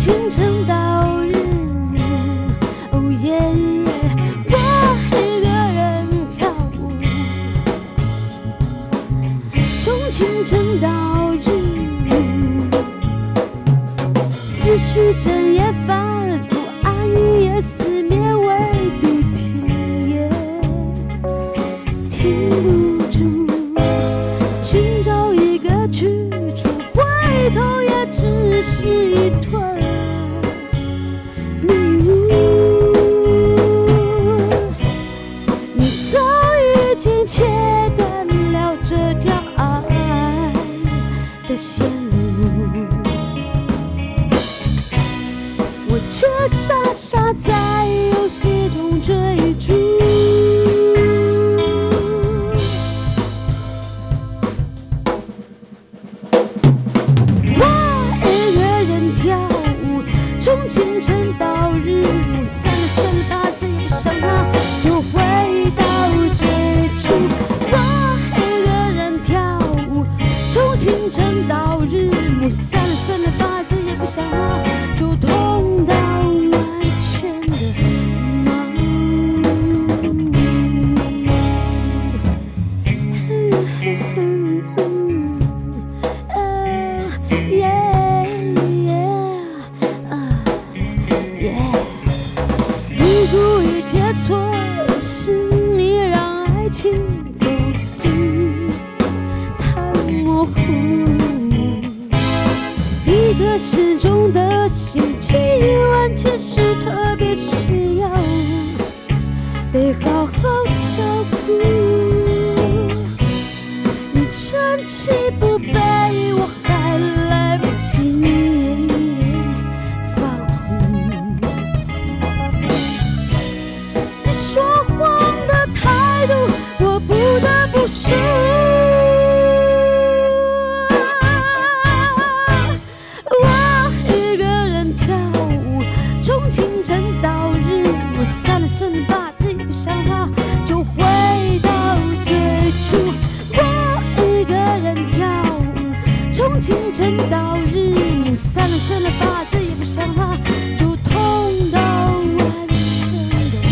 清晨到日暮，哦耶耶，我一个人跳舞，从清晨到日暮，思绪整夜反复，暗夜思眠，唯独听也停不住，寻找一个去处，回头也只是一团迷雾。你早已经切断了这条爱的线路，我却傻傻在游戏中追逐。从清晨到日暮，散了算了吧，再也不想他，就回到最初。我一个人跳舞，从清晨到日暮，散了算了吧，再也不想他，就痛到完全的麻故意贴错，是你让爱情走进太模糊。一个失重的心，今晚其实特别需要被好好照顾。你趁其不备，我还来不及发红。说谎的态度，我不得不输。我一个人跳舞，从清晨到日暮，散了算了吧，再也不想他，就回到最初。我一个人跳舞，从清晨到日暮，散了算了吧，再也不想他，就痛到完全的。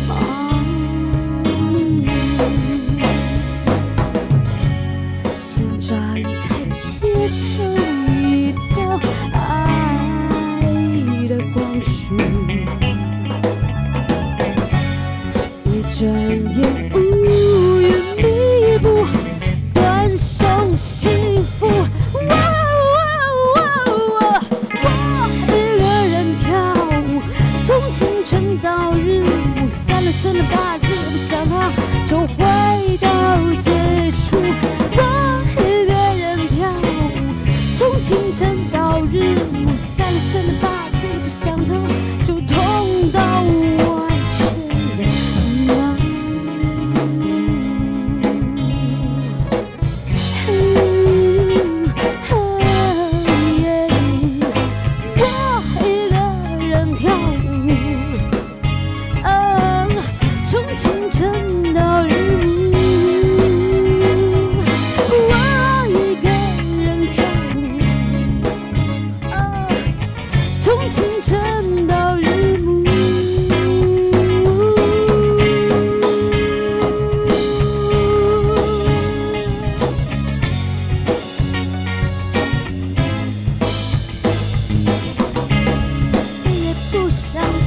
想抓开接受一条爱的光束，一转眼乌云密布，断送幸福。一个人跳舞，从清晨到日暮，散了算了吧，再也不想他，就回到最初。我一个人跳舞，从清晨到日暮，散了算了吧，再也不想他，就痛到完全的麻我一个人跳舞，从清晨到日暮。我一个人跳舞，从清晨到日暮。再也不想